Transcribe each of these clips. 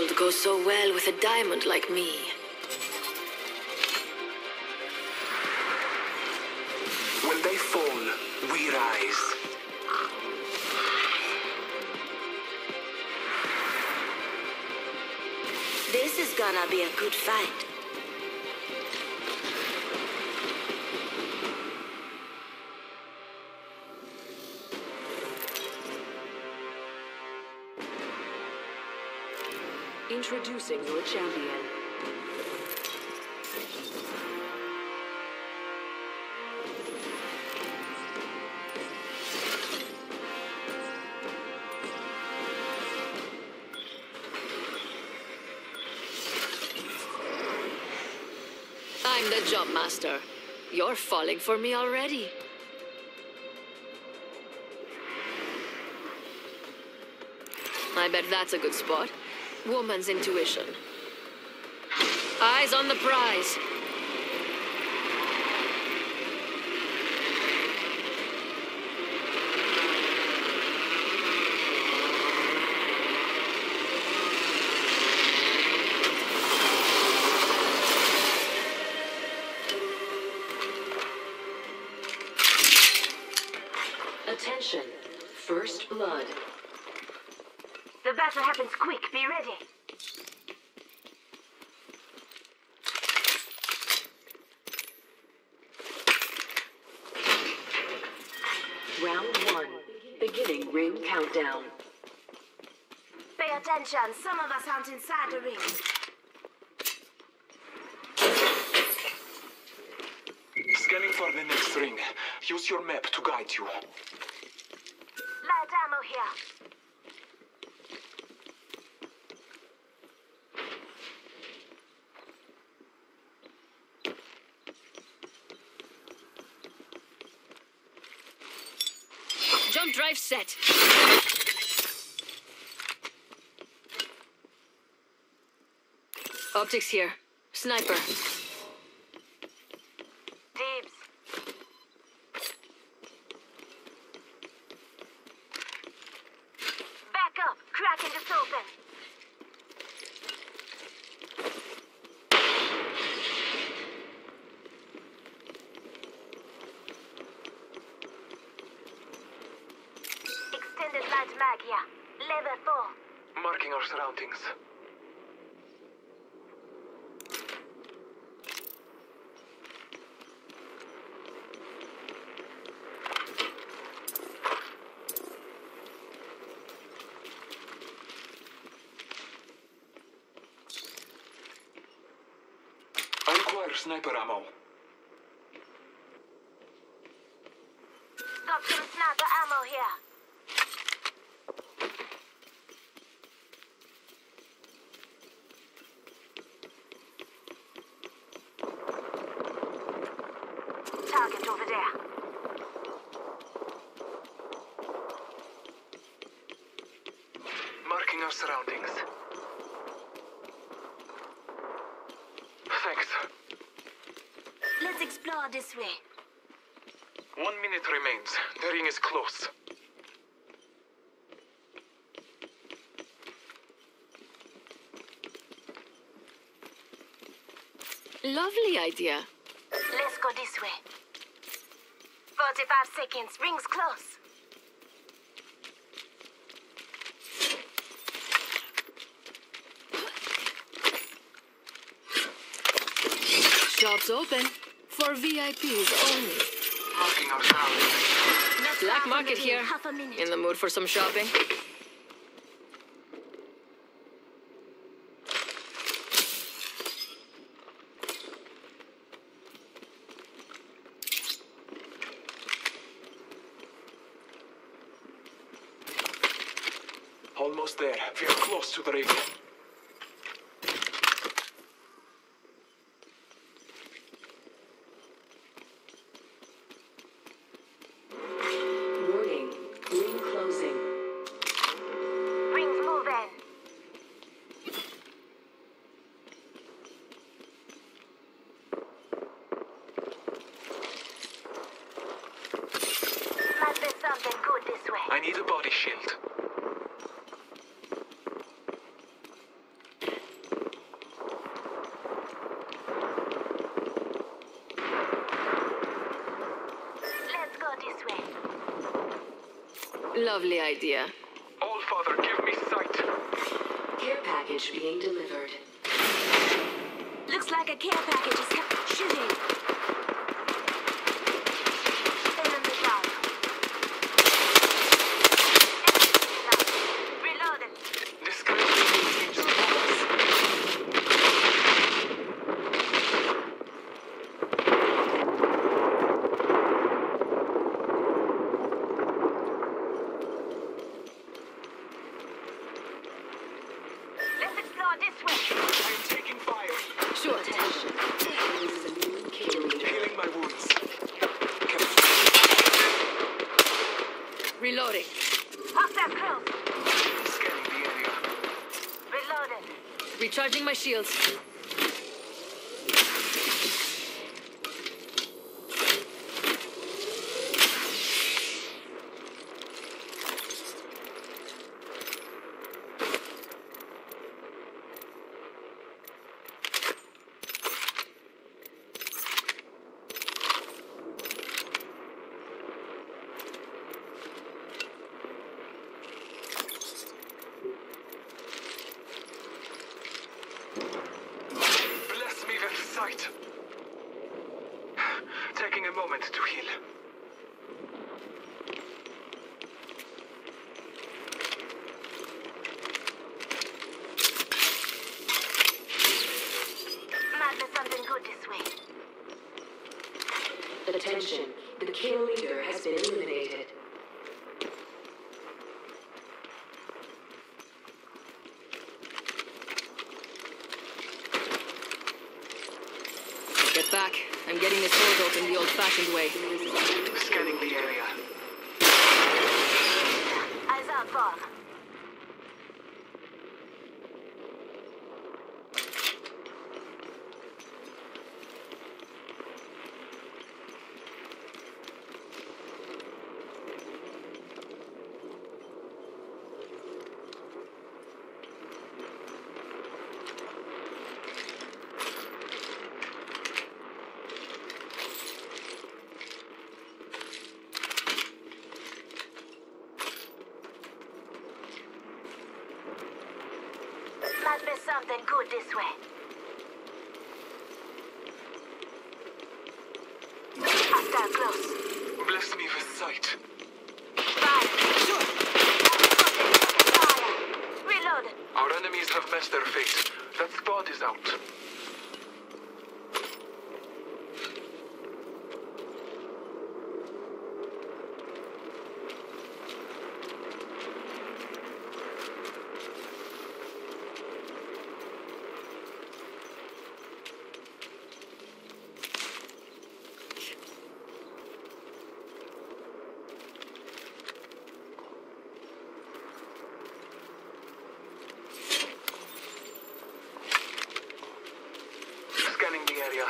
gold goes so well with a diamond like me. When they fall, we rise. This is gonna be a good fight. Introducing your champion. I'm the jump master. You're falling for me already. I bet that's a good spot. Woman's intuition. Eyes on the prize. Attention. First blood. The battle happens quick. Be ready. Round 1. Beginning ring countdown. Pay attention. Some of us aren't inside the ring. Scanning for the next ring. Use your map to guide you. Light ammo here. Jump drive set. Optics here. Sniper. Dibs. Back up. Cracking this open. Extended light mag here. Level 4. Marking our surroundings. I require sniper ammo. Got some sniper ammo here. Target over there. Marking our surroundings. Thanks. Let's explore this way. 1 minute remains. The ring is close. Lovely idea. Let's go this way. 45 seconds. Ring's close. Shop's open. For VIPs only. Marking our surroundings. Black market here. Half a minute. In the mood for some shopping? Almost there. We are close to the ring. Warning. Ring closing. Rings moving. Might be something good this way. I need a body shield. Lovely idea. All Father, give me sight. Care package being delivered. Looks like a care package is shooting. Still in the dark. Reloaded. Let's explore this way. I am taking fire. Sure. Attention. There is a new kill leader. Healing my wounds. Reloading. Hostile close. Scanning the area. Reloaded. Recharging my shields. Bless me with sight. Taking a moment to heal. Might be something good this way. Attention. The kill leader has been eliminated. Get back. I'm getting this door open the old-fashioned way. Scanning the area. Eyes out, Bob. Might be something good this way. Hostile close. Bless me with sight. Fire. Fire. Reloaded. Our enemies have met their fate. That spot is out. Scanning the area.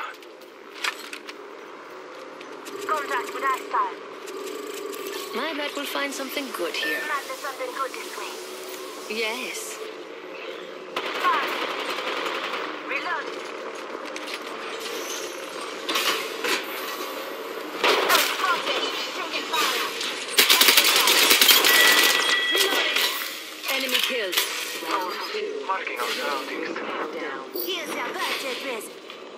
Contact with hostile. I bet we'll find something good here. Might be something good this way. Yes. Fire. Reloaded. Spotted. Taking fire. Reloading. Enemy killed. Round 2. Marking our surroundings. Countdown. Here's your birthday present.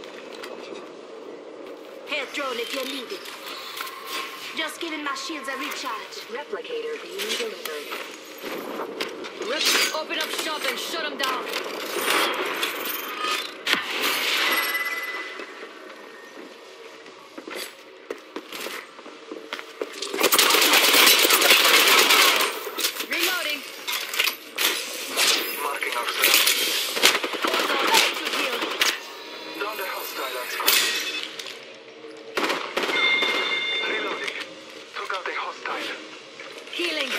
Health drone if you need it. Just giving my shields a recharge. Replicator being delivered. Rip, open up shop and shut them down. Reloading. Marking our surroundings. Hold on, I need to heal. Down the hostile at squad. Reloading. Took out a hostile. Healing.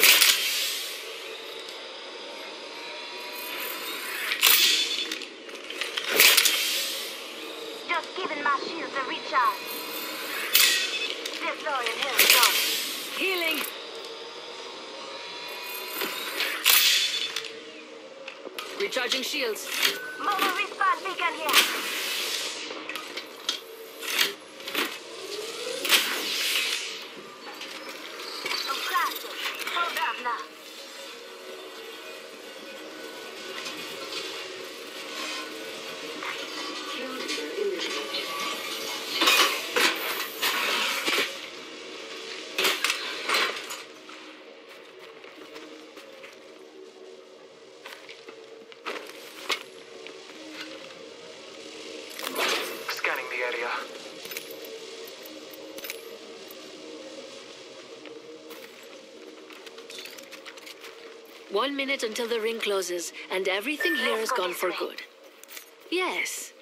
Just giving my shields a recharge. Deploying health drone. Healing. Recharging shields. Mobile respawn beacon here. I'm crashing. Hold up. Atla. Kill leader eliminated. Scanning the area. One minute until the ring closes, and everything here is gone for good. Yes.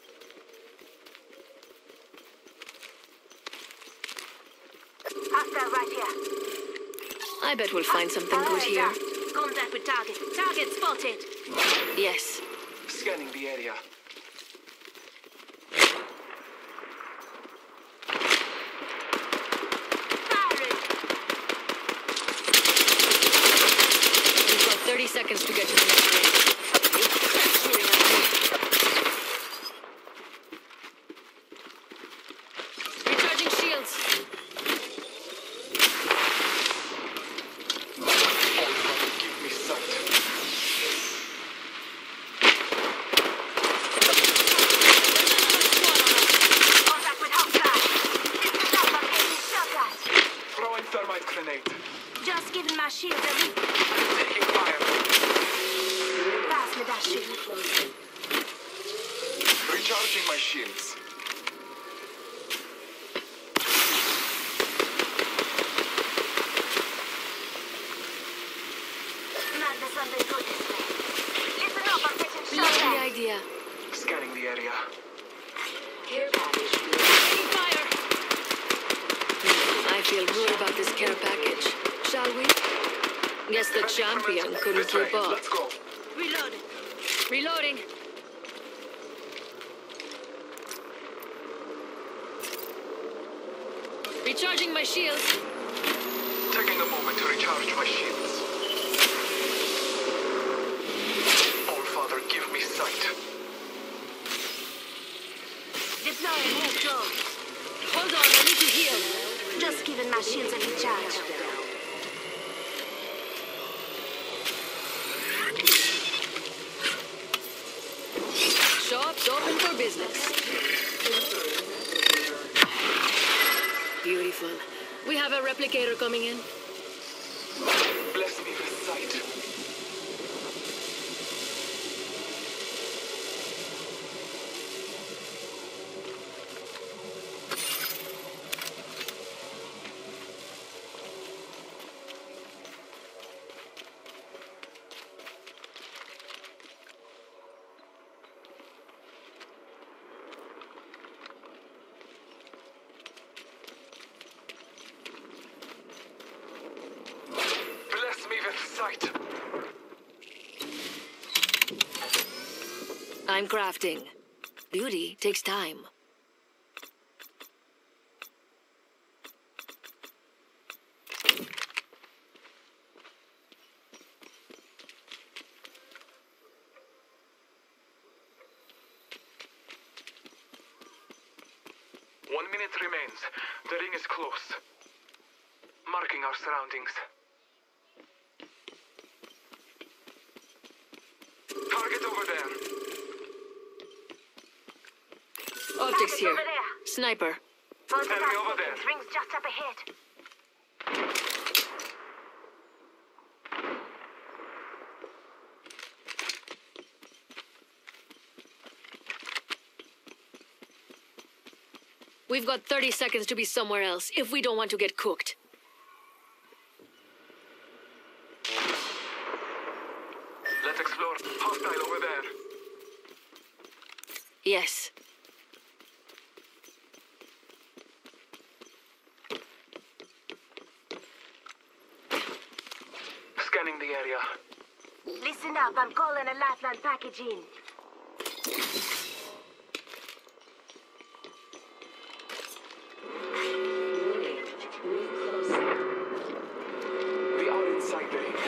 Hostile right here. I bet we'll find something good here. Contact with target. Target spotted. Yes. Scanning the area. Firing. We've got 30 seconds to get to the next ring. Shooting at me. Recharging shields. Give me sight. Contact with hostile. This is up. I'm getting shot at. Throwing thermite grenade. Just giving my shield a read. Taking fire. Pass me that shield. Recharging my shields. Madness understood this way. Listen up. I'm getting shot Love the at. idea. Scanning the area. Care package Taking fire. I feel good about this care package. Shall we? Guess the champion couldn't This way. keep up. Let's go. Reloading. Reloading. Recharging my shields. Taking a moment to recharge my shields. All Father, give me sight. Deploying new drones. Hold on, I need to heal. Just giving my shields a recharge. Shop's open for business. Beautiful. We have a replicator coming in. Bless me with sight. Bless me with sight. I'm crafting. Beauty takes time. One minute remains. The ring is close. Marking our surroundings. Target over there. Optics here. Over there. Sniper. Enemy over there. Rings just up ahead. We've got 30 seconds to be somewhere else if we don't want to get cooked. Let's explore. Hostile over there. Yes. Scanning the area. Listen up. I'm calling a lifeline package in. warning. Move closer. We are inside the ring.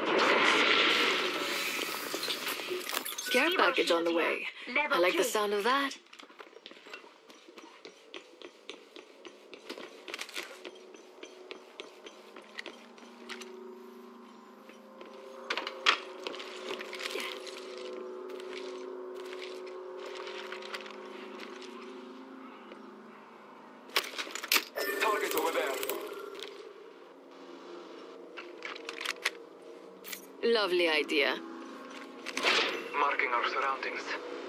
Care package on the way. I like the sound of that. Lovely idea. Marking our surroundings.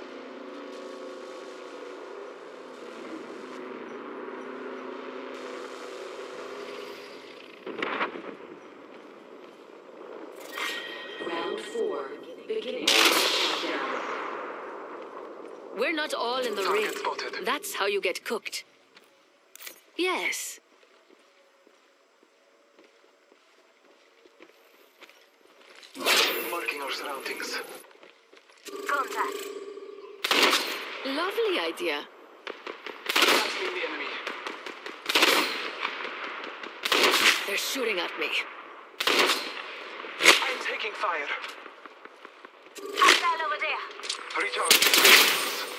Round 4. Beginning. Countdown. We're not all in the Target ring. spotted. That's how you get cooked. Yes. Marking our surroundings. Contact. Lovely idea. Blasting the enemy. They're shooting at me. I'm taking fire. Hostile over there. Recharge.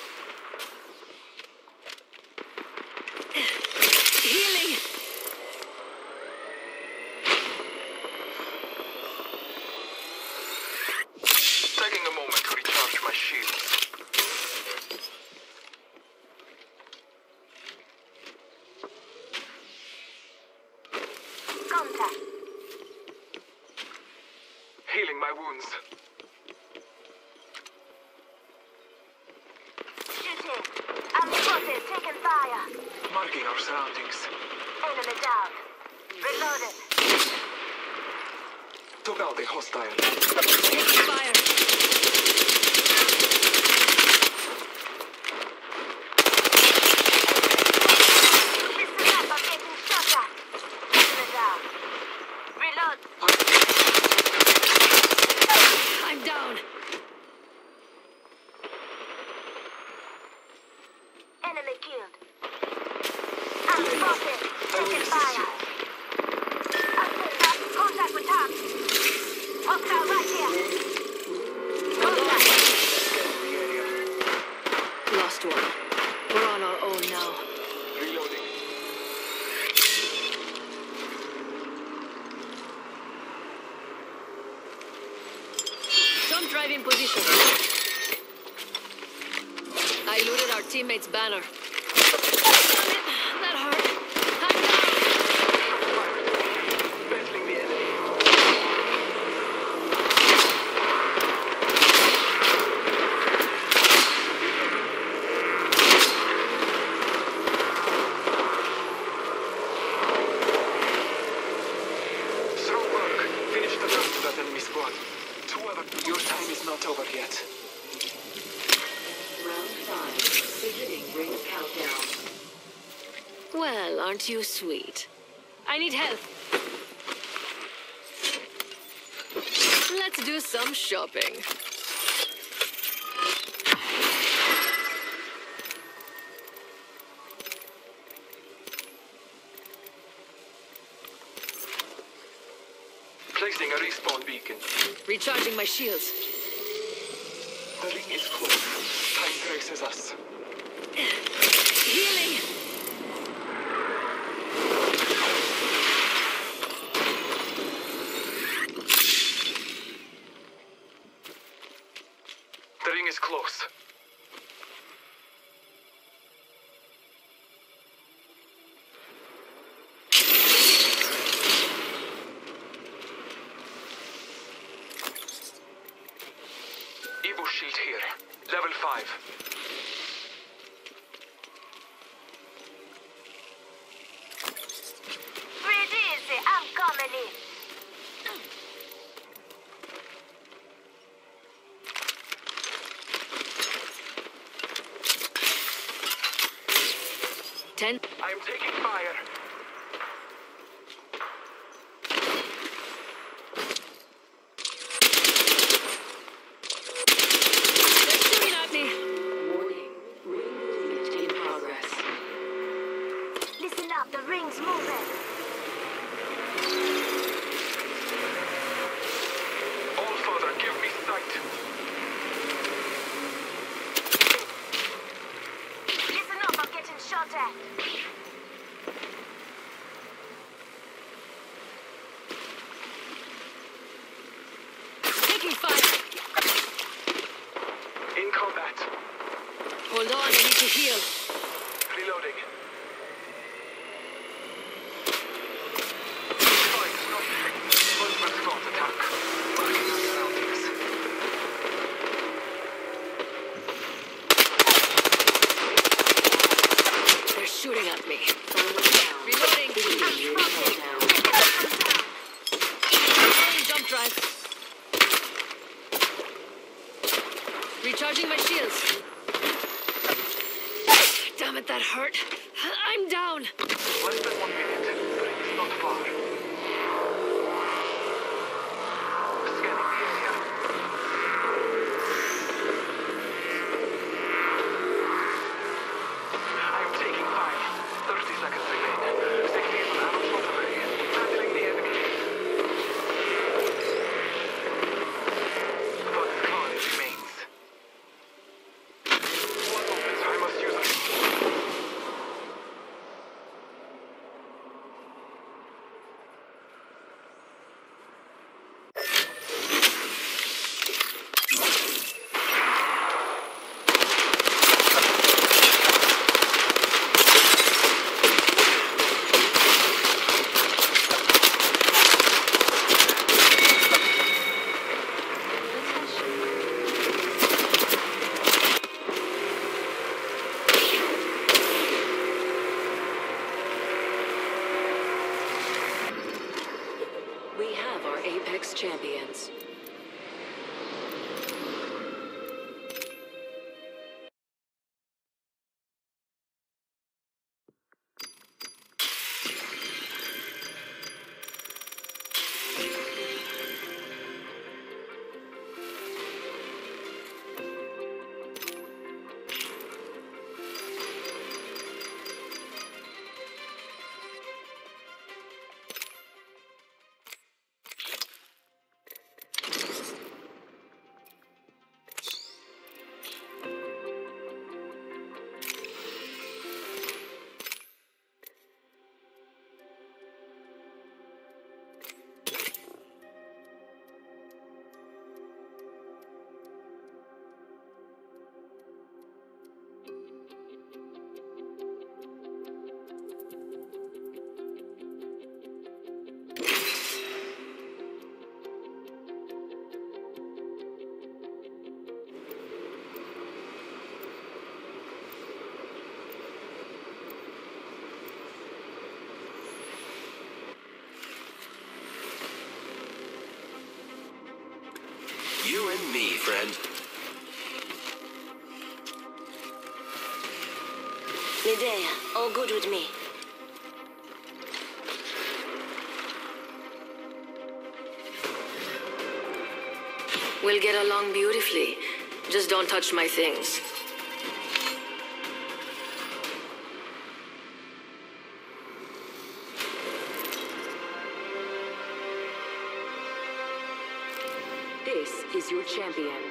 Healing! Taking a moment to recharge my shields. Contact. Healing my wounds. Shooting. I'm spotted. Taking fire. Marking our surroundings. Enemy down. Reloaded. Took out a hostile. Taking fire. Listen up. I'm getting shot at. Enemy down. Reload. I'm down. Enemy killed. I'm spotted. Taking fire. Contact with target. Hostile right here. Contact. Scanning the area. Lost one. We're on our own now. Reloading. Jump drive in position. I looted our teammate's banner. That hurt. I'm down. Battling the enemy. Strong work. Finish the last of that enemy squad. Two other. Your time is not over yet. Round 5. Beginning ring countdown. Well, aren't you sweet? I need help. Let's do some shopping. Placing a respawn beacon. Recharging my shields. The ring is close. Time traces us. Healing! The ring is close. Evo shield here. Level 5. Breathe easy. I'm coming in. Ten. I am taking fire. They're shooting at me. Warning. Ring movement in progress. Listen up. The ring's moving. All further, give me sight. Listen up. I'm getting shot at. Taking fire. In combat. Hold on, I need to heal. Reloading. Fight, not. One first attack. Marking our shooting at me. Down. Reloading. Beginning countdown. Reloading jump drive. Recharging my shields. Damn it, that hurt. I'm down. Less than 1 minute. The ring is not far. Scanning the area. I am taking fire. 30 seconds remain. Signal on arrow shot away. Battling the enemy. But Claude remains. One moment. I must use it. We have our Apex champions. You and me, friend. Medea, all good with me. We'll get along beautifully. Just don't touch my things. This is your champion.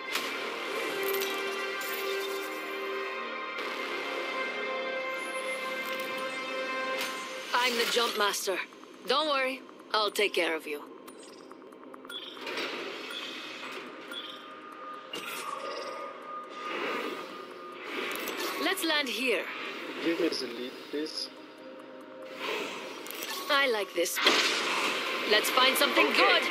I'm the jump master. Don't worry, I'll take care of you. Let's land here. Give me the lead, please. I like this spot. Let's find something good.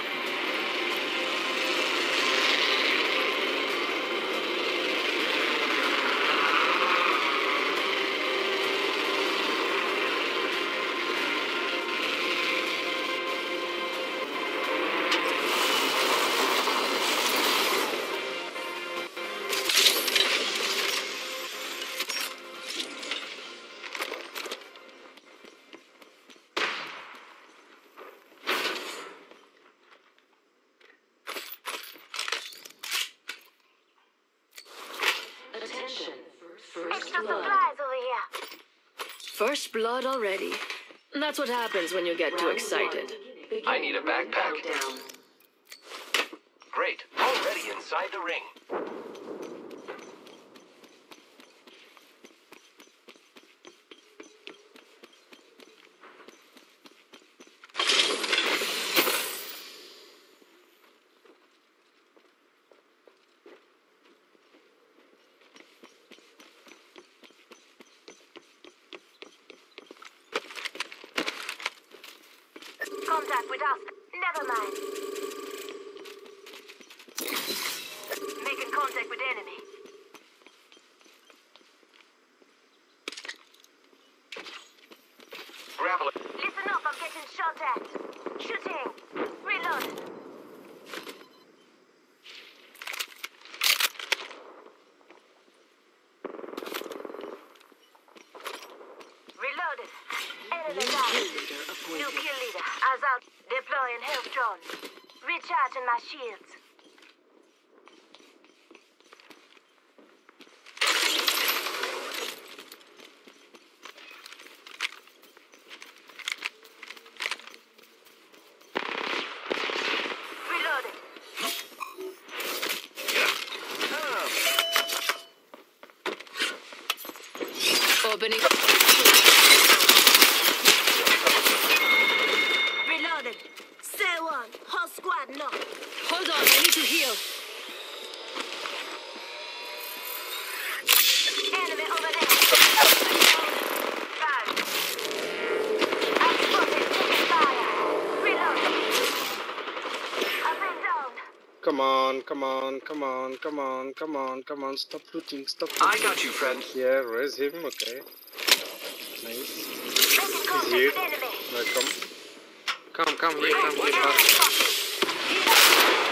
Attention. First Extra blood. supplies over here. First blood already. That's what happens when you get too Round excited. one. I need a Beginning backpack. countdown. Great. Already inside the ring. Contact with us. Never mind. Making contact with enemy. Getting shot at. Shooting. Reload. Reloaded. Enemy down. New kill leader. Eyes out. Deploying health drone. Recharging my shields. Reloaded. Opening. Reloaded. Stay one. Whole squad no. Hold on, I need to heal. Enemy over there. Fire. I'm spotted. Taking fire. Reloaded. I've been down. Come on, come on, come on, come on, come on, come on. Stop looting, stop looting. I got you, friend. Yeah, raise him, okay. Nice. Making contact here. with enemy. Welcome. Come here, come Enemy here. spotted.